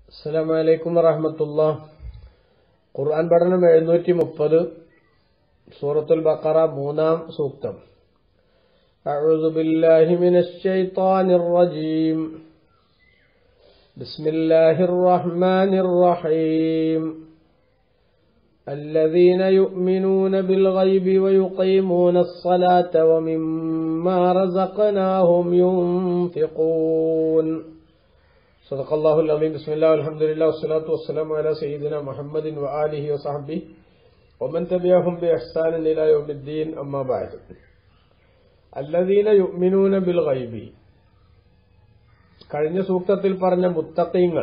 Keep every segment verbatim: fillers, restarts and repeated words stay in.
അസ്സലാമു അലൈക്കും വറഹ്മത്തുള്ളാഹി. ഖുർആൻ പഠനം എഴുന്നൂറ്റി മുപ്പത്, സൂറത്തുൽ ബഖറ മൂന്നാം സൂക്തം. അഊദു ബില്ലാഹി മിനശ് ശൈത്വാനിർ റജീം. ബിസ്മില്ലാഹിർ റഹ്മാനിർ റഹീം. الذين يؤمنون بالغيب ويقيمون الصلاة ومما رزقناهم ينفقون. صدق الله العظيم. بسم الله والحمد لله والصلاة والسلام على سيدنا محمد وآله وصحبه ومن تبعهم بإحسان إلى يوم الدين. أما بعد. الذين يؤمنون بالغيب. കഴിഞ്ഞ സൂക്തത്തിൽ പറഞ്ഞ മുത്തഖീങ്ങൾ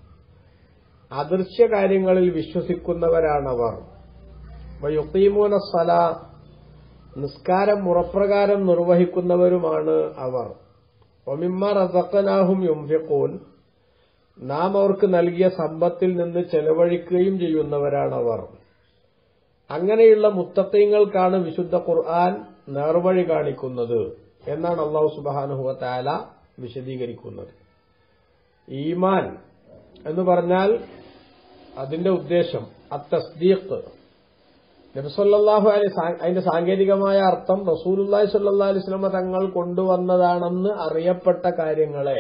അദൃശ്യ കാര്യങ്ങളിൽ വിശ്വസിക്കുന്നവരാണവർ. വയുഖീമൂന സ്വലാ, നിസ്കാരം മുറപ്രകാരം നിർവഹിക്കുന്നവരുമാണ് അവർ. വമിമ്മാ റസഖനാഹും യുൻഫിഖൂൻ, നാം അവർക്ക് നൽകിയ സമ്പത്തിൽ നിന്ന് ചെലവഴിക്കുകയും ചെയ്യുന്നവരാണവർ. അങ്ങനെയുള്ള മുത്തഖീങ്ങൾക്കാണ് വിശുദ്ധ ഖുർആൻ നേർവഴി കാണിക്കുന്നത് എന്നാണ് അല്ലാഹു സുബ്ഹാനഹു വ തആല വിശദീകരിക്കുന്നത്. ഈമാൻ എന്ന് പറഞ്ഞാൽ അതിന്റെ ഉദ്ദേശം അത്തസ്ദീഖ്. നബി സല്ലല്ലാഹു അലൈഹി വസല്ലം അതിന്റെ സാങ്കേതികമായ അർത്ഥം റസൂലുള്ളാഹി സ്വല്ലല്ലാഹു അലൈഹി വസല്ലം തങ്ങൾ കൊണ്ടുവന്നതാണെന്ന് അറിയപ്പെട്ട കാര്യങ്ങളെ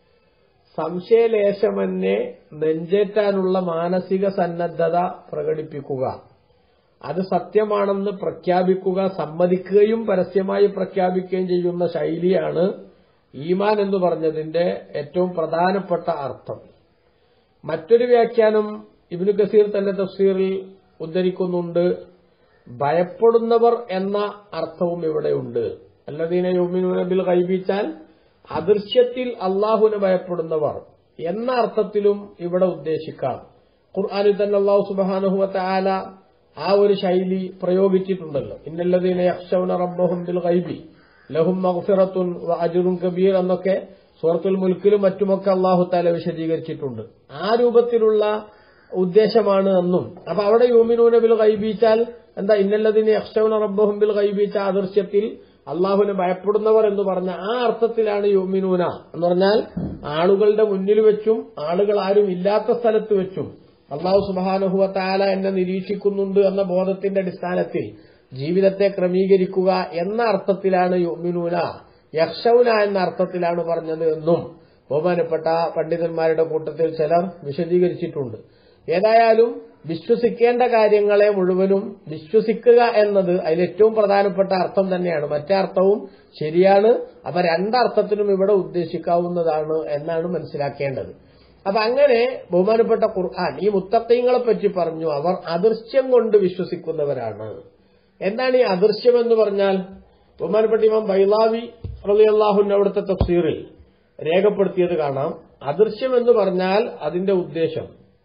സംശയലേശമന്യേ നെഞ്ചേറ്റാനുള്ള മാനസിക സന്നദ്ധത പ്രകടിപ്പിക്കുക, അത് സത്യമാണെന്ന് പ്രഖ്യാപിക്കുക, സമ്മതിക്കുകയും പരസ്യമായി പ്രഖ്യാപിക്കുകയും ചെയ്യുന്ന ശൈലിയാണ് ഈമാൻ എന്ന് പറഞ്ഞതിന്റെ ഏറ്റവും പ്രധാനപ്പെട്ട അർത്ഥം. മറ്റൊരു വ്യാഖ്യാനം ഇബ്നു കസീർ തന്റെ തഫ്സീറിൽ ഉദ്ധരിക്കുന്നുണ്ട്. ഭയപ്പെടുന്നവർ എന്ന അർത്ഥവും ഇവിടെയുണ്ട്. അല്ലദീന യുമിനൂന ബിൽ ഗൈബിച്ചാൽ അദൃശ്യത്തിൽ അള്ളാഹുവിനെ ഭയപ്പെടുന്നവർ എന്ന അർത്ഥത്തിലും ഇവിടെ ഉദ്ദേശിക്കാം. ഖുർആനിൽ തന്നെ അല്ലാഹു സുബ്ഹാനഹു വ തആല ആ ഒരു ശൈലി പ്രയോഗിച്ചിട്ടുണ്ടല്ലോ. ഇന്നല്ലദീന യഖ്ശൗന റബ്ബഹും ബിൽ ഗൈബി ലഹും മഗ്ഫിറത്തുൻ വ അജ്റുൻ കബീർ എന്നൊക്കെ സൂറത്തുൽ മുൽക്കിലും മറ്റുമൊക്കെ അല്ലാഹു തആല വിശദീകരിച്ചിട്ടുണ്ട്. ആ രൂപത്തിലുള്ള ഉദ്ദേശമാണ് എന്നും. അപ്പൊ അവിടെ യുമിനൂന ബിൽ ഗൈബിച്ചാൽ എന്താ, ഇന്നല്ലദീന യഖ്ശൗന റബ്ബഹും ബിൽ ഗൈബിച്ച അദൃശ്യത്തിൽ അള്ളാഹുവിനെ ഭയപ്പെടുന്നവർ എന്ന് പറഞ്ഞ ആ അർത്ഥത്തിലാണ് യുമിനൂന എന്ന് പറഞ്ഞാൽ ആളുകളുടെ മുന്നിൽ വെച്ചും ആളുകൾ ആരും ഇല്ലാത്ത സ്ഥലത്ത് വെച്ചും അല്ലാഹു സുബ്ഹാനഹു വ തആല എന്നെ നിരീക്ഷിക്കുന്നുണ്ട് എന്ന ബോധത്തിന്റെ അടിസ്ഥാനത്തിൽ ജീവിതത്തെ ക്രമീകരിക്കുക എന്ന അർത്ഥത്തിലാണ് യുമിനൂന, യഖ്ശൗന എന്ന അർത്ഥത്തിലാണ് പറഞ്ഞത് എന്നും ബഹുമാനപ്പെട്ട പണ്ഡിതന്മാരുടെ കൂട്ടത്തിൽ ചിലർ വിശദീകരിച്ചിട്ടുണ്ട്. ഏതായാലും വിശ്വസിക്കേണ്ട കാര്യങ്ങളെ മുഴുവനും വിശ്വസിക്കുക എന്നത് അതിലേറ്റവും പ്രധാനപ്പെട്ട അർത്ഥം തന്നെയാണ്. മറ്റേ അർത്ഥവും ശരിയാണ്. അപ്പൊ രണ്ടർത്ഥത്തിനും ഇവിടെ ഉദ്ദേശിക്കാവുന്നതാണ് എന്നാണ് മനസ്സിലാക്കേണ്ടത്. അപ്പൊ അങ്ങനെ ബഹുമാനപ്പെട്ട ഖുർആൻ ഈ മുത്തഖീങ്ങളെ പറ്റി പറഞ്ഞു, അവർ അദൃശ്യം കൊണ്ട് വിശ്വസിക്കുന്നവരാണ്. എന്താണ് ഈ അദൃശ്യം എന്ന് പറഞ്ഞാൽ? ബഹുമാനപ്പെട്ട ഇമാം ബൈളാവി റളിയല്ലാഹു അൻഹു അവിടുത്തെ തഫ്സീറിൽ രേഖപ്പെടുത്തിയത് കാണാം. അദൃശ്യം എന്ന് പറഞ്ഞാൽ അതിന്റെ ഉദ്ദേശം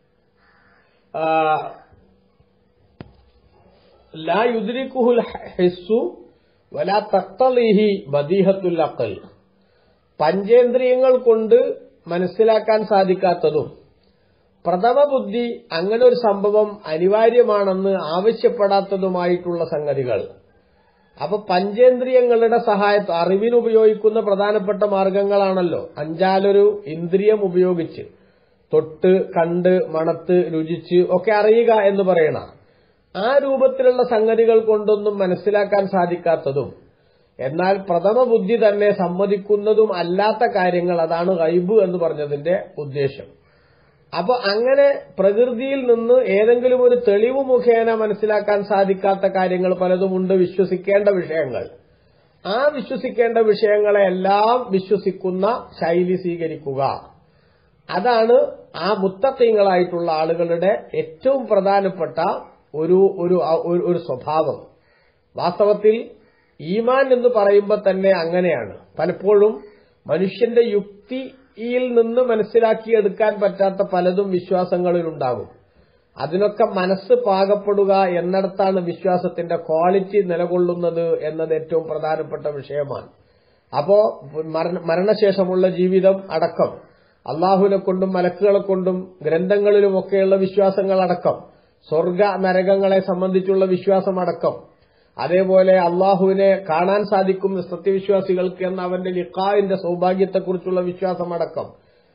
ലാ യുദ്രികുഹുൽ ഹിസ്സു വലാ തഖ്തളിഹി ബദീഹത്തുൽ അഖൽ, പഞ്ചേന്ദ്രിയങ്ങൾ കൊണ്ട് മനസ്സിലാക്കാൻ സാധിക്കാത്തതും പ്രഥമ ബുദ്ധി അങ്ങനെ ഒരു സംഭവം അനിവാര്യമാണെന്ന് ആവശ്യപ്പെടാത്തതുമായിട്ടുള്ള സംഗതികൾ. അപ്പൊ പഞ്ചേന്ദ്രിയങ്ങളുടെ സഹായത്ത് അറിവിനുപയോഗിക്കുന്ന പ്രധാനപ്പെട്ട മാർഗങ്ങളാണല്ലോ അഞ്ചാലൊരു ഇന്ദ്രിയം ഉപയോഗിച്ച് തൊട്ട് കണ്ട് മണത്ത് രുചിച്ച് ഒക്കെ അറിയുക എന്ന് പറയണ ആ രൂപത്തിലുള്ള സംഗതികൾ കൊണ്ടൊന്നും മനസ്സിലാക്കാൻ സാധിക്കാത്തതും എന്നാൽ പ്രഥമ ബുദ്ധി തന്നെ സമ്മതിക്കുന്നതും അല്ലാത്ത കാര്യങ്ങൾ, അതാണ് ഗൈബ് എന്ന് പറഞ്ഞതിന്റെ ഉദ്ദേശം. അപ്പൊ അങ്ങനെ പ്രകൃതിയിൽ നിന്ന് ഏതെങ്കിലും ഒരു തെളിവ് മുഖേന മനസ്സിലാക്കാൻ സാധിക്കാത്ത കാര്യങ്ങൾ പലതുമുണ്ട്, വിശ്വസിക്കേണ്ട വിഷയങ്ങൾ. ആ വിശ്വസിക്കേണ്ട വിഷയങ്ങളെ എല്ലാം വിശ്വസിക്കുന്ന ശൈലി സ്വീകരിക്കുക, അതാണ് ആ മുത്തഖീങ്ങളായിട്ടുള്ള ആളുകളുടെ ഏറ്റവും പ്രധാനപ്പെട്ട ഒരു ഒരു സ്വഭാവം. വാസ്തവത്തിൽ ഈമാൻ എന്ന് പറയുമ്പോൾ തന്നെ അങ്ങനെയാണ്. പലപ്പോഴും മനുഷ്യന്റെ യുക്തിയിൽ നിന്ന് മനസ്സിലാക്കിയെടുക്കാൻ പറ്റാത്ത പലതും വിശ്വാസങ്ങളിലുണ്ടാകും. അതിനൊക്കെ മനസ്സ് പാകപ്പെടുക എന്നിടത്താണ് വിശ്വാസത്തിന്റെ ക്വാളിറ്റി നിലകൊള്ളുന്നത് എന്നത് ഏറ്റവും പ്രധാനപ്പെട്ട വിഷയമാണ്. അപ്പോ മരണശേഷമുള്ള ജീവിതം അടക്കം, അള്ളാഹുവിനെ കൊണ്ടും മലക്കുകളെ കൊണ്ടും ഗ്രന്ഥങ്ങളിലുമൊക്കെയുള്ള വിശ്വാസങ്ങളടക്കം, സ്വർഗ നരകങ്ങളെ സംബന്ധിച്ചുള്ള വിശ്വാസമടക്കം, അതേപോലെ അള്ളാഹുവിനെ കാണാൻ സാധിക്കും സത്യവിശ്വാസികൾക്ക് എന്ന അവന്റെ ലിഖാഇന്റെ സൗഭാഗ്യത്തെക്കുറിച്ചുള്ള വിശ്വാസമടക്കം,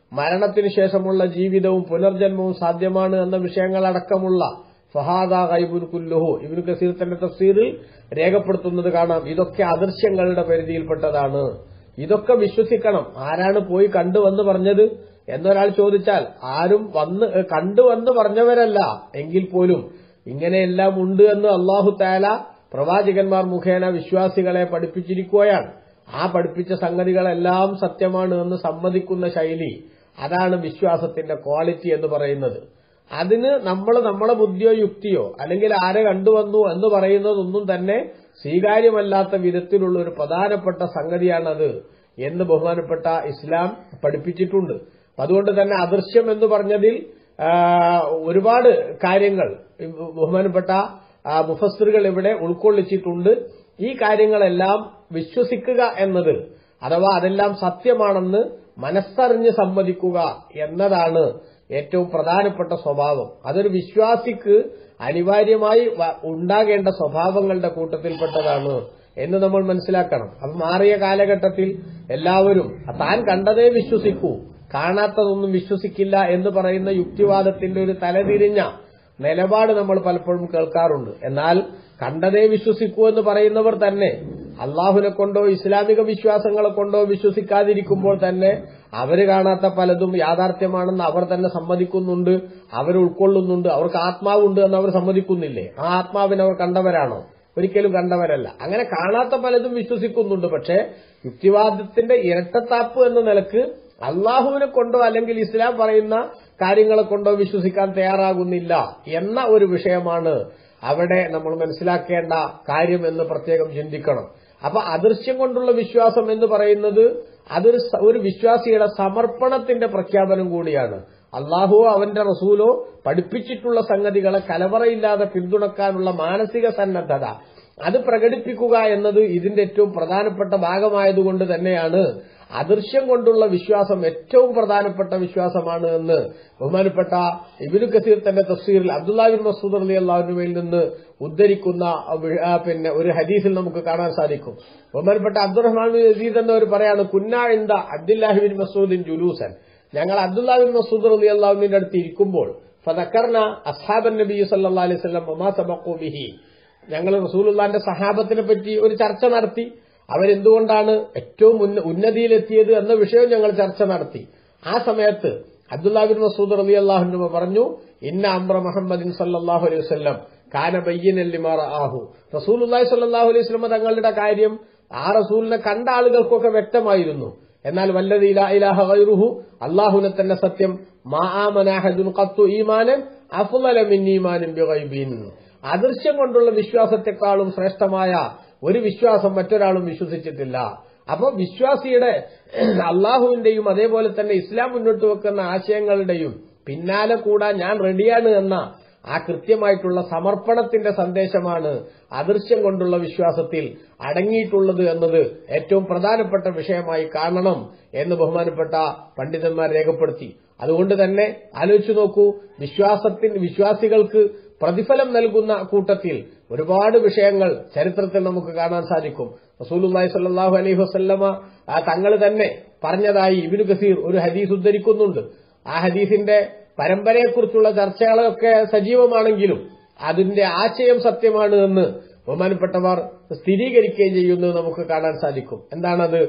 മരണത്തിന് ശേഷമുള്ള ജീവിതവും പുനർജന്മവും സാധ്യമാണ് എന്ന വിഷയങ്ങളടക്കമുള്ള ഫഹാദാ ഗൈബുൻ കുല്ലുഹു ഇബ്നു കസീർ തന്റെ തഫ്സീറിൽ രേഖപ്പെടുത്തുന്നത് കാണാം. ഇതൊക്കെ അദൃശ്യങ്ങളുടെ പരിധിയിൽപ്പെട്ടതാണ്. ഇതൊക്കെ വിശ്വസിക്കണം. ആരാണ് പോയി കണ്ടുവന്ന് പറഞ്ഞത് എന്നൊരാൾ ചോദിച്ചാൽ ആരും വന്ന് കണ്ടുവന്ന് പറഞ്ഞവരല്ല. എങ്കിൽ പോലും ഇങ്ങനെയെല്ലാം ഉണ്ട് എന്ന് അല്ലാഹു തആല പ്രവാചകന്മാർ മുഖേന വിശ്വാസികളെ പഠിപ്പിച്ചിരിക്കുകയാണ്. ആ പഠിപ്പിച്ച സംഗതികളെല്ലാം സത്യമാണ് എന്ന് സമ്മതിക്കുന്ന ശൈലി, അതാണ് വിശ്വാസത്തിന്റെ ക്വാളിറ്റി എന്ന് പറയുന്നത്. അതിന് നമ്മൾ നമ്മളെ ബുദ്ധിയോ യുക്തിയോ അല്ലെങ്കിൽ ആരെ കണ്ടുവന്നു എന്ന് പറയുന്നതൊന്നും തന്നെ സ്വീകാര്യമല്ലാത്ത വിധത്തിലുള്ള ഒരു പ്രധാനപ്പെട്ട സംഗതിയാണത് എന്ന് ബഹുമാനപ്പെട്ട ഇസ്ലാം പഠിപ്പിച്ചിട്ടുണ്ട്. അതുകൊണ്ട് തന്നെ അദൃശ്യം എന്ന് പറഞ്ഞതിൽ ഒരുപാട് കാര്യങ്ങൾ ബഹുമാനപ്പെട്ട മുഫസ്സിറുകൾ ഇവിടെ ഉൾക്കൊള്ളിച്ചിട്ടുണ്ട്. ഈ കാര്യങ്ങളെല്ലാം വിശ്വസിക്കുക എന്നത് അഥവാ അതെല്ലാം സത്യമാണെന്ന് മനസ്സറിഞ്ഞ് സമ്മതിക്കുക എന്നതാണ് ഏറ്റവും പ്രധാനപ്പെട്ട സ്വഭാവം. അതൊരു വിശ്വാസിക്ക് അനിവാര്യമായി ഉണ്ടാകേണ്ട സ്വഭാവങ്ങളുടെ കൂട്ടത്തിൽപ്പെട്ടതാണ് എന്ന് നമ്മൾ മനസ്സിലാക്കണം. അപ്പം മാറിയ കാലഘട്ടത്തിൽ എല്ലാവരും താൻ കണ്ടതേ വിശ്വസിക്കൂ, കാണാത്തതൊന്നും വിശ്വസിക്കില്ല എന്ന് പറയുന്ന യുക്തിവാദത്തിന്റെ ഒരു തലതിരിഞ്ഞ നിലപാട് നമ്മൾ പലപ്പോഴും കേൾക്കാറുണ്ട്. എന്നാൽ കണ്ടതേ വിശ്വസിക്കൂ എന്ന് പറയുന്നവർ തന്നെ അള്ളാഹുവിനെ കൊണ്ടോ ഇസ്ലാമിക വിശ്വാസങ്ങളെ കൊണ്ടോ വിശ്വസിക്കാതിരിക്കുമ്പോൾ തന്നെ അവര് കാണാത്ത പലതും യാഥാർത്ഥ്യമാണെന്ന് അവർ തന്നെ സമ്മതിക്കുന്നുണ്ട്, അവർ ഉൾക്കൊള്ളുന്നുണ്ട്. അവർക്ക് ആത്മാവുണ്ട് എന്ന് അവർ സമ്മതിക്കുന്നില്ലേ? ആ ആത്മാവിനെ അവർ കണ്ടവരാണോ? ഒരിക്കലും കണ്ടവരല്ല. അങ്ങനെ കാണാത്ത പലതും വിശ്വസിക്കുന്നുണ്ട്. പക്ഷേ യുക്തിവാദത്തിന്റെ ഇരട്ടത്താപ്പ് എന്ന നിലക്ക് അള്ളാഹുവിനെ കൊണ്ടോ അല്ലെങ്കിൽ ഇസ്ലാം പറയുന്ന കാര്യങ്ങളെ കൊണ്ടോ വിശ്വസിക്കാൻ തയ്യാറാകുന്നില്ല എന്ന ഒരു വിഷയമാണ് അവിടെ നമ്മൾ മനസ്സിലാക്കേണ്ട കാര്യം എന്ന് പ്രത്യേകം ചിന്തിക്കണം. അപ്പൊ അദൃശ്യം കൊണ്ടുള്ള വിശ്വാസം എന്ന് പറയുന്നത് അതൊരു ഒരു വിശ്വാസിയുടെ സമർപ്പണത്തിന്റെ പ്രഖ്യാപനം കൂടിയാണ്. അള്ളാഹുവോ അവന്റെ റസൂലോ പഠിപ്പിച്ചിട്ടുള്ള സംഗതികളെ കലവറയില്ലാതെ പിന്തുണക്കാനുള്ള മാനസിക സന്നദ്ധത അത് പ്രകടിപ്പിക്കുക എന്നത് ഇതിന്റെ ഏറ്റവും പ്രധാനപ്പെട്ട ഭാഗമായതുകൊണ്ട് തന്നെയാണ് അദൃശ്യം കൊണ്ടുള്ള വിശ്വാസം ഏറ്റവും പ്രധാനപ്പെട്ട വിശ്വാസമാണ് എന്ന് ബഹുമാനപ്പെട്ട ഇബ്നു കസീർ തന്റെ തഫ്സീറിൽ അബ്ദുല്ലാഹി ബിൻ മസ്ഊദ് റളിയല്ലാഹു അൻഹുവിൽ നിന്ന് ഉദ്ധരിക്കുന്ന പിന്നെ ഒരു ഹദീസിൽ നമുക്ക് കാണാൻ സാധിക്കും. ബഹുമാനപ്പെട്ട അബ്ദുറഹ്മാൻ ബിൻ യസീദ് എന്നവർ പറയാണ്, കുന്നാ ഇൻദ അബ്ദുല്ലാഹി ബിൻ മസ്ഊദിൻ ജുലൂസൻ, ഞങ്ങൾ അബ്ദുല്ലാഹി ബിൻ മസ്ഊദ് റളിയല്ലാഹു അൻഹുവിന്റെ അടുത്ത് ഇരിക്കുമ്പോൾ ഫദക്കർന അസ്ഹാബൻ നബി സല്ലല്ലാഹു അലൈഹി വസല്ലം വമാ സബഖു ബിഹി, ഞങ്ങൾ റസൂലുള്ളാഹിന്റെ സഹാബത്തിനെ പറ്റി ഒരു ചർച്ച നടത്തി. അവരെന്തുകൊണ്ടാണ് ഏറ്റവും ഉന്നതിയിലെത്തിയത് എന്ന വിഷയം ഞങ്ങൾ ചർച്ച നടത്തി. ആ സമയത്ത് അബ്ദുല്ലാഹി ബിൻ മസ്ഊദ് റളിയല്ലാഹു അൻഹു പറഞ്ഞു, ഇന്ന അംറ മുഹമ്മദിൻ സല്ലല്ലാഹു അലൈഹി വസല്ലം കാന ബയ്യിനൻ ലിമാ റആഹു, റസൂലുള്ളാഹി സല്ലല്ലാഹു അലൈഹി വസല്ലം തങ്ങളുടെ കാര്യം ആ റസൂലിനെ കണ്ട ആളുകൾക്കൊക്കെ വ്യക്തമായിരുന്നു. എന്നാൽ വല്ലദീ ലാ ഇലാഹ ഗൈറുഹു, അല്ലാഹുവിനെ തന്നെ സത്യം, മാ ആമന അഹദുൻ ഖത്തു ഈമാനൻ അഫ്ളല മിൻ ഈമാനിൻ ബിഗൈബിൻ, അദൃശ്യം കൊണ്ടുള്ള വിശ്വാസത്തെക്കാളും ശ്രേഷ്ഠമായ ഒരു വിശ്വാസം മറ്റൊരാളും വിശ്വസിച്ചിട്ടില്ല. അപ്പൊ വിശ്വാസിയുടെ അള്ളാഹുവിന്റെയും അതേപോലെ തന്നെ ഇസ്ലാം മുന്നോട്ട് വെക്കുന്ന ആശയങ്ങളുടെയും പിന്നാലെ കൂടാൻ ഞാൻ റെഡിയാണ് എന്ന ആ കൃത്യമായിട്ടുള്ള സമർപ്പണത്തിന്റെ സന്ദേശമാണ് അദൃശ്യം കൊണ്ടുള്ള വിശ്വാസത്തിൽ അടങ്ങിയിട്ടുള്ളത് എന്നത് ഏറ്റവും പ്രധാനപ്പെട്ട വിഷയമായി കാണണം എന്ന് ബഹുമാനപ്പെട്ട പണ്ഡിതന്മാർ രേഖപ്പെടുത്തി. അതുകൊണ്ട് തന്നെ ആലോചിച്ചു നോക്കൂ, വിശ്വാസത്തിന് വിശ്വാസികൾക്ക് പ്രതിഫലം നൽകുന്ന കൂട്ടത്തിൽ ഒരുപാട് വിഷയങ്ങൾ ചരിത്രത്തിൽ നമുക്ക് കാണാൻ സാധിക്കും. റസൂലുള്ളാഹി സ്വല്ലല്ലാഹു അലൈഹി വസല്ലമ തങ്ങൾ തന്നെ പറഞ്ഞതായി ഇബ്നു കസീർ ഒരു ഹദീസ് ഉദ്ധരിക്കുന്നുണ്ട്. ആ ഹദീസിന്റെ പരമ്പരയെക്കുറിച്ചുള്ള ചർച്ചകളൊക്കെ സജീവമാണെങ്കിലും അതിന്റെ ആശയം സത്യമാണ് എന്ന് ബഹുമാനപ്പെട്ടവർ സ്ഥിരീകരിക്കുകയും ചെയ്യുന്നത് നമുക്ക് കാണാൻ സാധിക്കും. എന്താണത്?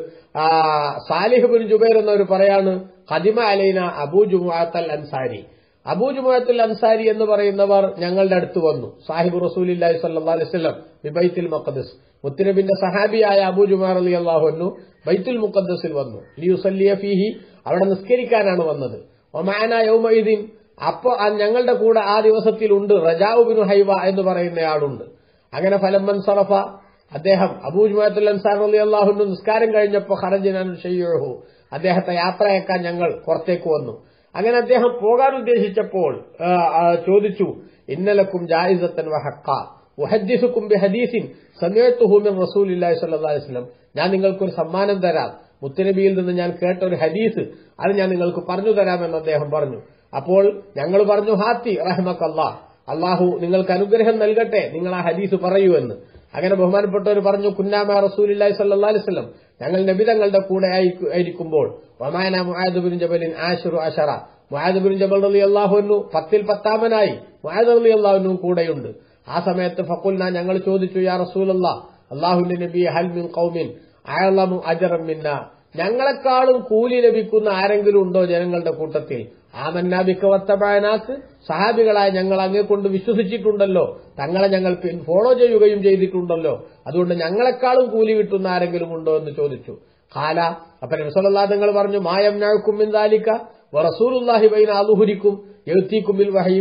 സാലിഹ് ബിൻ ജുബൈർ എന്നവർ പറയാണ്, ഖദിമ അലൈന അബൂ ജുമുഅത്തുൽ അൻസാരി, അബൂ ജുമുഅത്തുൽ അൻസാരി എന്ന് പറയുന്നവർ ഞങ്ങളുടെ അടുത്ത് വന്നു. സാഹിബ് റസൂലുള്ളാഹി സ്വല്ലല്ലാഹു അലൈഹി വസല്ലം ബൈത്തുൽ മുഖദ്ദസ്, മുത്തുനബിന്റെ സഹാബിയായ അബൂ ജുമുഅ റളിയല്ലാഹു അൻഹു ബൈത്തുൽ മുഖദ്ദസിൽ വന്നു. ലിയുസല്ലിയ ഫീഹി, അവിടെ നിസ്കരിക്കാനാണ് വന്നത്. വമഅന യൗമഇദിൻ, അപ്പോൾ ഞങ്ങളുടെ കൂടെ ആ ദിവസത്തിലുണ്ട് റജാഉ ബിൻ ഹൈവ എന്ന് പറയുന്നയാളുണ്ട്. അങ്ങനെ ഫലമ്മൻ സറഫ, അദ്ദേഹം അബൂ ജുമുഅത്തുൽ അൻസാരി റളിയല്ലാഹു അൻഹു നിസ്കാരം കഴിഞ്ഞപ്പോൾ ഖറജനാൻ ഷയ്യുഹു, അദ്ദേഹത്തെ യാത്രയാക്കാൻ ഞങ്ങൾ പുറത്തേക്ക് വന്നു. അങ്ങനെ അദ്ദേഹം പോകാൻ ഉദ്ദേശിച്ചപ്പോൾ ചോദിച്ചു, ഇന്നലക്കും ജായിസത്തൻ വഹഖ ഉഹദ്ദിസുക്കും ബിഹദീസിൻ സമിഅതുഹു മിൻ റസൂലില്ലാഹി സ്വല്ലല്ലാഹു അലൈഹി വസല്ലം, ഞാൻ നിങ്ങൾക്കൊരു സമ്മാനം തരാം, മുത്തുനബിയിൽ നിന്ന് ഞാൻ കേട്ട ഒരു ഹദീസ് അത് ഞാൻ നിങ്ങൾക്ക് പറഞ്ഞു തരാമെന്ന് അദ്ദേഹം പറഞ്ഞു. അപ്പോൾ ഞങ്ങൾ പറഞ്ഞു, ഹാത്തി റഹ്മക്കല്ലാഹ്, അള്ളാഹു നിങ്ങൾക്ക് അനുഗ്രഹം നൽകട്ടെ, നിങ്ങൾ ആ ഹദീസ് പറയൂ എന്ന്. അങ്ങനെ ബഹുമാനപ്പെട്ടവർ പറഞ്ഞു, കുന്നാമ റസൂലുള്ളാഹി സ്വല്ലല്ലാഹു അലൈഹി വസല്ലം, ഞങ്ങൾ നബി തങ്ങളുടെ കൂടെ ആയിരിക്കുമ്പോൾ വമാന മുആദ് ബിൻ ജബലിൻ ആശറു അശറ മുആദ് ബിൻ ജബൽ റളിയല്ലാഹു അൻഹു പത്തിൽ പത്താമനായി മുആദ് റളിയല്ലാഹു അൻഹു കൂടെയുണ്ട്. ആ സമയത്ത് ഫഖുൽനാ ഞങ്ങൾ ചോദിച്ചു യാ റസൂലല്ലാഹ് അല്ലാഹുവിന്റെ നബിയെ ഹൽ മിൻ ഖൗമിൻ അഅലമു അജ്റൻ മിന്നാ ഞങ്ങളെക്കാളും കൂലി ലഭിക്കുന്ന ആരെങ്കിലും ഉണ്ടോ ജനങ്ങളുടെ കൂട്ടത്തിൽ? ആമന്നാ ബിക വത്തബഅനാക്ക് സഹാബികളായ ഞങ്ങൾ അങ്ങേ കൊണ്ട് വിശ്വസിച്ചിട്ടുണ്ടല്ലോ, തങ്ങളെ ഞങ്ങൾ ഫോളോ ചെയ്യുകയും ചെയ്തിട്ടുണ്ടല്ലോ, അതുകൊണ്ട് ഞങ്ങളെക്കാളും കൂലി കിട്ടുന്ന ആരെങ്കിലും ഉണ്ടോ എന്ന് ചോദിച്ചു. ഖാല അപ്പോൾ നബി സല്ലല്ലാഹു അലൈഹി വസല്ലം പറഞ്ഞു മാ യംനഉകും മിൻ ദാലിക വറസൂലുള്ളാഹി ബൈന അദ്ഹുരിക്കും യഅതീകും ബിൽ വഹയി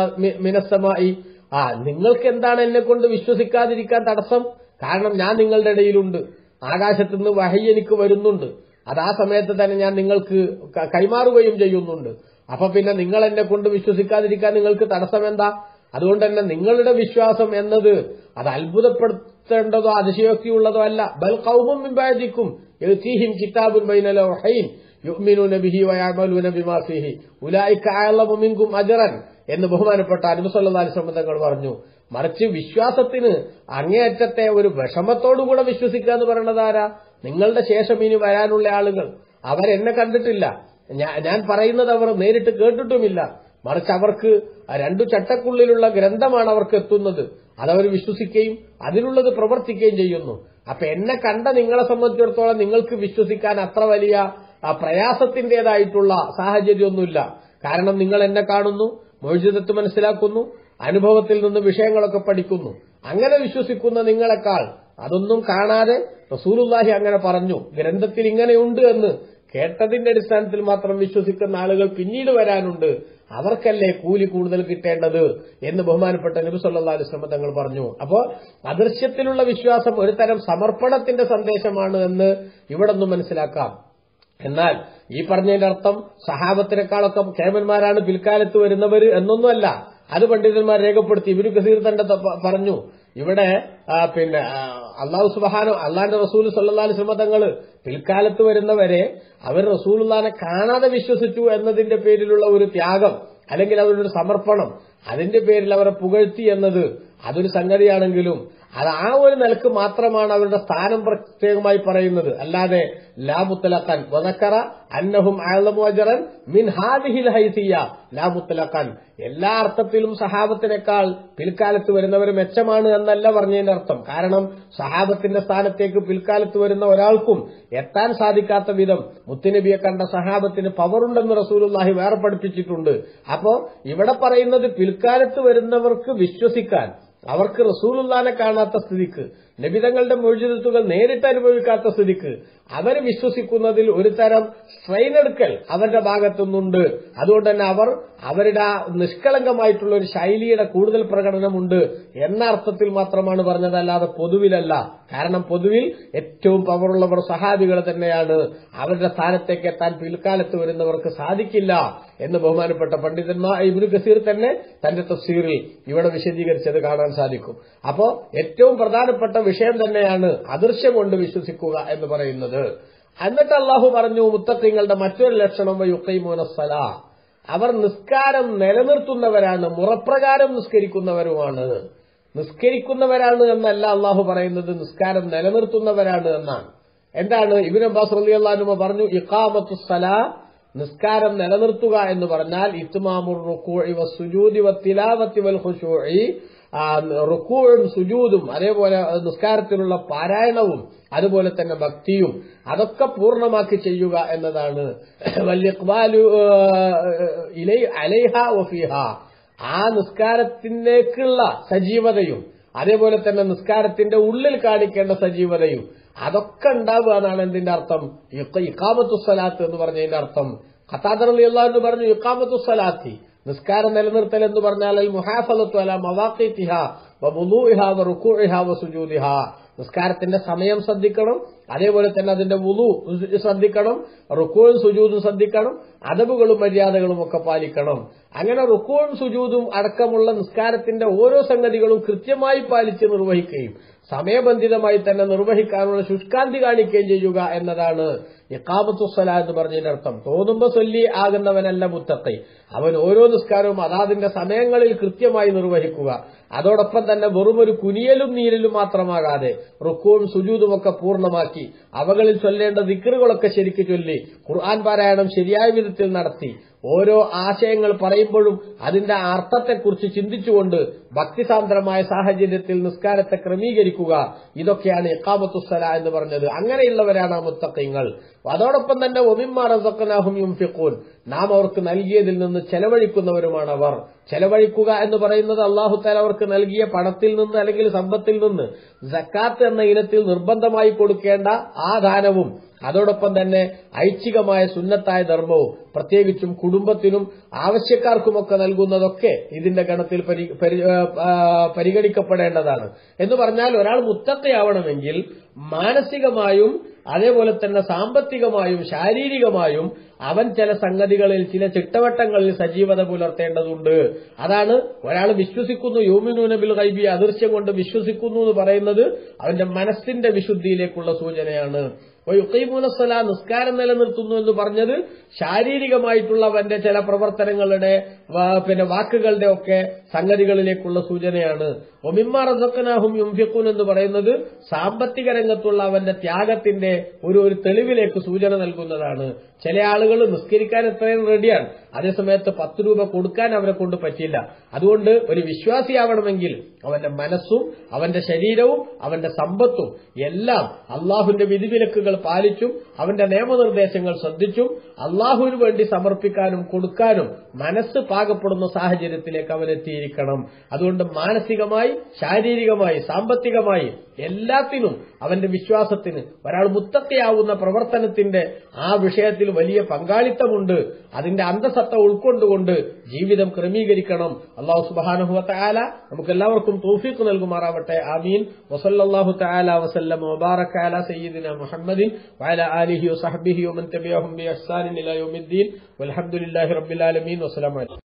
മിനസ് സമാഇ ആ നിങ്ങൾക്ക് എന്താണ് എന്നെ കൊണ്ട് വിശ്വസിക്കാതിരിക്കാൻ തടസ്സം? കാരണം ഞാൻ നിങ്ങളുടെ ഇടയിലുണ്ട്, ആകാശത്തു നിന്ന് വഹയി എനിക്ക് വരുന്നുണ്ട്, അത് ആ സമയത്ത് തന്നെ ഞാൻ നിങ്ങൾക്ക് കൈമാറുകയും ചെയ്യുന്നുണ്ട്. അപ്പൊ പിന്നെ നിങ്ങൾ എന്നെ കൊണ്ട് വിശ്വസിക്കാതിരിക്കാൻ നിങ്ങൾക്ക് തടസ്സം എന്താ? അതുകൊണ്ട് തന്നെ നിങ്ങളുടെ വിശ്വാസം എന്നത് അത് അത്ഭുതപ്പെടുത്തേണ്ടതോ അതിശയോക്തിയുള്ളതോ അല്ല. ബൽ ഖൗമും മിൻ ബഅദിക്കും യഅതീഹിം കിതാബുൻ ബൈന ലൗഹൈൻ യുഅ്മിനൂന ബിഹി വയഅമലൂന ബിമാ ഫീഹി ഉലൈക അഅലമു മിൻകും അജ്റൻ എന്ന് ബഹുമാനപ്പെട്ട നബി സല്ലല്ലാഹു അലൈഹി വസല്ലം തങ്ങൾ പറഞ്ഞു. മറിച്ച് വിശ്വാസത്തിന് അങ്ങേയറ്റത്തെ ഒരു വിഷമത്തോടുകൂടെ വിശ്വസിക്കുക എന്ന് പറയുന്നത് ആരാ? നിങ്ങളുടെ ശേഷം ഇനി വരാനുള്ള ആളുകൾ. അവരെന്നെ കണ്ടിട്ടില്ല, ഞാൻ പറയുന്നത് അവർ നേരിട്ട് കേട്ടിട്ടുമില്ല, മറിച്ച് അവർക്ക് രണ്ടു ചട്ടക്കുള്ളിലുള്ള ഗ്രന്ഥമാണ് അവർക്ക് എത്തുന്നത്, അതവർ വിശ്വസിക്കുകയും അതിനുള്ളത് പ്രവർത്തിക്കുകയും ചെയ്യുന്നു. അപ്പൊ എന്നെ കണ്ട നിങ്ങളെ സംബന്ധിച്ചിടത്തോളം നിങ്ങൾക്ക് വിശ്വസിക്കാൻ അത്ര വലിയ പ്രയാസത്തിന്റേതായിട്ടുള്ള സാഹചര്യമൊന്നുമില്ല. കാരണം നിങ്ങൾ എന്നെ കാണുന്നു, മുഅ്ജിസത്ത് മനസ്സിലാക്കുന്നു, അനുഭവത്തിൽ നിന്ന് വിഷയങ്ങളൊക്കെ പഠിക്കുന്നു. അങ്ങനെ വിശ്വസിക്കുന്ന നിങ്ങളെക്കാൾ അതൊന്നും കാണാതെ റസൂലുള്ളാഹി അങ്ങനെ പറഞ്ഞു, ഗ്രന്ഥത്തിൽ ഇങ്ങനെയുണ്ട് എന്ന് കേട്ടതിന്റെ അടിസ്ഥാനത്തിൽ മാത്രം വിശ്വസിക്കുന്ന ആളുകൾ പിന്നീട് വരാനുണ്ട്, അവർക്കല്ലേ കൂലി കൂടുതൽ കിട്ടേണ്ടത് എന്ന് ബഹുമാനപ്പെട്ട നബി സല്ലല്ലാഹു അലൈഹി വസല്ലം തങ്ങൾ പറഞ്ഞു. അപ്പോ അദൃശ്യത്തിലുള്ള വിശ്വാസം ഒരു തരം സമർപ്പണത്തിന്റെ സന്ദേശമാണ് എന്ന് ഇവിടെ ഒന്നും മനസ്സിലാക്കാം. എന്നാൽ ഈ പറഞ്ഞതിന്റെ അർത്ഥം സഹാബത്തിനേക്കാളൊക്കെ കേമന്മാരാണ് പിൽക്കാലത്ത് വരുന്നവർ എന്നൊന്നുമല്ല. അത് പണ്ഡിതന്മാർ രേഖപ്പെടുത്തി. ഇബ്നു കസീർ തന്നെ പറഞ്ഞു, ഇവിടെ പിന്നെ അല്ലാഹു സുബ്ഹാനഹു അല്ലാഹുവിന്റെ റസൂൽ സല്ലല്ലാഹു അലൈഹി വസല്ലം തങ്ങൾ പിൽക്കാലത്ത് വരുന്നവരെ അവർ റസൂലുള്ളാഹിനെ കാണാതെ വിശ്വസിച്ചു എന്നതിന്റെ പേരിലുള്ള ഒരു ത്യാഗം അല്ലെങ്കിൽ അവരുടെ സമർപ്പണം, അതിന്റെ പേരിൽ അവരെ പുകഴ്ത്തി എന്നത് അതൊരു സംഗതിയാണെങ്കിലും അത് ആ ഒരു നിലക്ക് മാത്രമാണ് അവരുടെ സ്ഥാനം പ്രത്യേകമായി പറയുന്നത്. അല്ലാതെ ലാ മുത്തലഖൻ വദക്കറ അന്നഹും അഅലമു അജ്റൻ മിൻ ഹാദിഹിൽ ഹൈസിയ ലാ മുത്തലഖൻ എല്ലാ അർത്ഥത്തിലും സഹാബത്തിനേക്കാൾ പിൽക്കാലത്ത് വരുന്നവർ മെച്ചമാണ് എന്നല്ല പറഞ്ഞതിന്റെ അർത്ഥം. കാരണം സഹാബത്തിന്റെ സ്ഥാനത്തേക്ക് പിൽക്കാലത്ത് വരുന്ന ഒരാൾക്കും എത്താൻ സാധിക്കാത്ത വിധം മുത്തുനബിയെ കണ്ട സഹാബത്തിന് പവറുണ്ടെന്ന് റസൂലുള്ളാഹി വേറെ പഠിപ്പിച്ചിട്ടുണ്ട്. അപ്പോ ഇവിടെ പറയുന്നത് പിൽക്കാലത്ത് വരുന്നവർക്ക് വിശ്വസിക്കാൻ, അവർക്ക് റസൂലുള്ളാഹിനെ കാണാത്ത സ്ഥിതിക്ക്, നബിതങ്ങളുടെ മുഅ്ജിസത്തുകൾ നേരിട്ട് അനുഭവിക്കാത്ത സ്ഥിതിക്ക് അവർ വിശ്വസിക്കുന്നതിൽ ഒരു തരം സ്ട്രെയിൻ എടുക്കൽ അവരുടെ ഭാഗത്തുനിന്നുണ്ട്. അതുകൊണ്ട് തന്നെ അവർ അവരുടെ ആ നിഷ്കളങ്കമായിട്ടുള്ള ഒരു ശൈലിയുടെ കൂടുതൽ പ്രകടനമുണ്ട് എന്ന അർത്ഥത്തിൽ മാത്രമാണ് പറഞ്ഞത്, അല്ലാതെ പൊതുവിലല്ല. കാരണം പൊതുവിൽ ഏറ്റവും പവറുള്ളവർ സഹാബികൾ തന്നെയാണ്, അവരുടെ സ്ഥാനത്തേക്ക് എത്താൻ പിൽക്കാലത്ത് വരുന്നവർക്ക് സാധിക്കില്ല എന്ന് ബഹുമാനപ്പെട്ട പണ്ഡിതന്മാർ ഇബ്നു കസീർ തന്നെ തന്റെ തഫ്സീറിൽ ഇവിടെ വിശദീകരിച്ചത് കാണാൻ സാധിക്കും. അപ്പോ ഏറ്റവും പ്രധാനപ്പെട്ട വിഷയം തന്നെയാണ് അദൃശ്യം കൊണ്ട് വിശ്വസിക്കുക എന്ന് പറയുന്നത്. എന്നിട്ട് അള്ളാഹു പറഞ്ഞു മുത്തഖീങ്ങളുടെ മറ്റൊരു ലക്ഷണം വയുഖീമൂനസ്സലാ, അവർ നിസ്കാരം നിലനിർത്തുന്നവരാണ്, മുറപ്രകാരം നിസ്കരിക്കുന്നവരുമാണ്. നിസ്കരിക്കുന്നവരാണ് എന്നല്ല അള്ളാഹു പറയുന്നത്, നിസ്കാരം നിലനിർത്തുന്നവരാണ് എന്നാണ്. എന്താണ്? ഇബ്നു അബ്ബാസ് റളിയല്ലാഹു അൻഹു പറഞ്ഞു ഇഖാമത്തുസ്സലാ, നിസ്കാരം നിലനിർത്തുക എന്ന് പറഞ്ഞാൽ ഇത്മാമുർ റുകൂഇ വസ്സുജൂദി വത്തിലാവത്തി വൽ ഖുശൂഇ, റുകൂഉം സുജൂദും അതേപോലെ നിസ്കാരത്തിലുള്ള പാരായണവും അതുപോലെ തന്നെ ഭക്തിയും അതൊക്കെ പൂർണ്ണമാക്കി ചെയ്യുക എന്നതാണ്. വൽഇഖ്ബാലു ഇലൈ അലൈഹ വഫീഹ, ആ നിസ്കാരത്തിലേക്കുള്ള സജീവതയും അതേപോലെ തന്നെ നിസ്കാരത്തിന്റെ ഉള്ളിൽ കാണിക്കേണ്ട സജീവതയും അതൊക്കെ ഉണ്ടാവുക എന്നാണ് എന്തിന്റെ അർത്ഥം? ഇഖാമത്തുസ്സലാത്ത് എന്ന് പറഞ്ഞതിന്റെ അർത്ഥം. ഖതാദ റളിയല്ലാഹു അൻഹു പറഞ്ഞു ഇഖാമത്തുസ്സലാത്തി, നിസ്കാരം നിലനിർത്തൽ എന്ന് പറഞ്ഞാൽ അൽ മുഹാഫളത്തു അലാ മവാഖീതിഹാ വവുളൂഇഹാ വറുകൂഇഹാ വസുജൂദിഹാ, നിസ്കാരത്തിന്റെ സമയം ശ്രദ്ധിക്കണം, അതേപോലെ തന്നെ അതിന്റെ വുളു ശ്രദ്ധിക്കണം, റുക്കൂഉം സുജൂദും ശ്രദ്ധിക്കണം, അദബുകളും മര്യാദകളും ഒക്കെ പാലിക്കണം. അങ്ങനെ റുക്കൂഉം സുജൂദും അടക്കമുള്ള നിസ്കാരത്തിന്റെ ഓരോ സംഗതികളും കൃത്യമായി പാലിച്ച് നിർവഹിക്കുകയും സമയബന്ധിതമായി തന്നെ നിർവഹിക്കാനുള്ള ശുഷ്കാന്തി കാണിക്കുകയും ചെയ്യുക എന്നതാണ് ഇഖാമത്തുസ്സലാ എന്ന് പറഞ്ഞതിന്റെ അർത്ഥം തോന്നുമ്പോ സൊല്ലി ആകുന്നവനല്ല മുത്തഖി. അവൻ ഓരോ നിസ്കാരവും അതാതിന്റെ സമയങ്ങളിൽ കൃത്യമായി നിർവഹിക്കുക. അതോടൊപ്പം തന്നെ വെറും ഒരു കുനിയലും നീരലും മാത്രമാകാതെ റുക്കൂവും സുജൂദും ഒക്കെ പൂർണ്ണമാക്കി അവകളിൽ ചൊല്ലേണ്ട ദിക്റുകളൊക്കെ ശരിക്ക് ചൊല്ലി ഖുർആൻ പാരായണം ശരിയായ വിധത്തിൽ നടത്തി ഓരോ ആശയങ്ങൾ പറയുമ്പോഴും അതിന്റെ അർത്ഥത്തെക്കുറിച്ച് ചിന്തിച്ചുകൊണ്ട് ഭക്തിസാന്ദ്രമായ സാഹചര്യത്തിൽ നിസ്കാരത്തെ ക്രമീകരിക്കുക. ഇതൊക്കെയാണ് ഇഖാമത്തുസ്സലാ എന്ന് പറഞ്ഞത്. അങ്ങനെയുള്ളവരാണ് ആ മുത്തഖീങ്ങൾ. അതോടൊപ്പം തന്നെ വമിമ്മാ റസഖ്നാഹും യുൻഫിഖൂൻ, നാം അവർക്ക് നൽകിയതിൽ നിന്ന് ചെലവഴിക്കുന്നവരുമാണ് അവർ. ചെലവഴിക്കുക എന്ന് പറയുന്നത് അല്ലാഹു തആല അവർക്ക് നൽകിയ പണത്തിൽ നിന്ന് അല്ലെങ്കിൽ സമ്പത്തിൽ നിന്ന് സക്കാത്ത് എന്ന ഇനത്തിൽ നിർബന്ധമായി കൊടുക്കേണ്ട ആ ദാനവും അതോടൊപ്പം തന്നെ ഐച്ഛികമായ സുന്നത്തായ ധർമ്മവും പ്രത്യേകിച്ചും കുടുംബത്തിനും ആവശ്യക്കാർക്കുമൊക്കെ നൽകുന്നതൊക്കെ ഇതിന്റെ ഗണത്തിൽ പരിഗണിക്കപ്പെടേണ്ടതാണ്. എന്ന് പറഞ്ഞാൽ ഒരാൾ മുത്തഖിയാവണമെങ്കിൽ മാനസികമായും അതേപോലെ തന്നെ സാമ്പത്തികമായും ശാരീരികമായും അവൻ ചില സംഗതികളിൽ ചില ചിട്ടവട്ടങ്ങളിൽ സജീവത പുലർത്തേണ്ടതുണ്ട്. അതാണ് ഒരാൾ വിശ്വസിക്കുന്നു യൂമിനൂന ബിൽ ഗൈബി, അദൃശ്യം കൊണ്ട് വിശ്വസിക്കുന്നു എന്ന് പറയുന്നത് അവന്റെ മനസ്സിന്റെ വിശുദ്ധിയിലേക്കുള്ള സൂചനയാണ്. യുഖീമൂനസ്സലാ, നിസ്കാരം നിലനിർത്തുന്നു എന്ന് പറഞ്ഞത് ശാരീരികമായിട്ടുള്ള അവന്റെ ചില പ്രവർത്തനങ്ങളുടെ പിന്നെ വാക്കുകളുടെ ഒക്കെ സംഗതികളിലേക്കുള്ള സൂചനയാണ്. വമിമ്മാ റസഖ്നാഹും യുൻഫിഖൂൻ എന്ന് പറയുന്നത് സാമ്പത്തിക രംഗത്തുള്ള അവന്റെ ത്യാഗത്തിന്റെ ഒരു ഒരു തെളിവിലേക്ക് സൂചന നൽകുന്നതാണ്. ചില ആളുകൾ നിസ്കരിക്കാൻ എത്രയും റെഡിയാണ്, അതേസമയത്ത് പത്ത് രൂപ കൊടുക്കാൻ അവരെ കൊണ്ട് പറ്റില്ല. അതുകൊണ്ട് ഒരു വിശ്വാസിയാവണമെങ്കിൽ അവന്റെ മനസ്സും അവന്റെ ശരീരവും അവന്റെ സമ്പത്തും എല്ലാം അള്ളാഹുവിന്റെ വിധിവിലക്കുകൾ പാലിച്ചും അവന്റെ നിയമനിർദ്ദേശങ്ങൾ ശ്രദ്ധിച്ചും അള്ളാഹുവിന് വേണ്ടി സമർപ്പിക്കാനും കൊടുക്കാനും മനസ്സ് പാകപ്പെടുന്ന സാഹചര്യത്തിലേക്ക് അവൻ എത്തിയിരിക്കണം. അതുകൊണ്ട് മാനസികമായി, ശാരീരികമായി, സാമ്പത്തികമായി എല്ലാത്തിനും അവന്റെ വിശ്വാസത്തിന് ഒരാൾ മുത്തഖിയാവുന്ന പ്രവർത്തനത്തിന്റെ ആ വിഷയത്തിൽ വലിയ പങ്കാളിത്തമുണ്ട്. അതിന്റെ അന്തസത്ത ഉൾക്കൊണ്ടുകൊണ്ട് ജീവിതം ക്രമീകരിക്കണം. അല്ലാഹു സുബ്ഹാനഹു വ തആല നമുക്കെല്ലാവർക്കും തൗഫീഖ് നൽകുമാറാവട്ടെ. ആമീൻ. വസല്ലല്ലാഹു തആല വസല്ലമ വബാറക അലാ സയ്യിദിനാ മുഹമ്മദിൻ വഅലാ ആലിഹി വസഹ്ബിഹി വമൻ തബിഅഹും ബിഇഹ്സാനിൻ ഇലാ യൗമിദ്ദീൻ വൽഹംദുലില്ലാഹി റബ്ബിൽ ആലമീൻ. വസ്സലാമു അലൈക്കും.